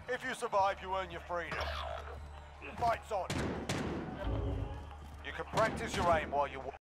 If you survive, you earn your freedom. Fight's on. You can practice your aim while you...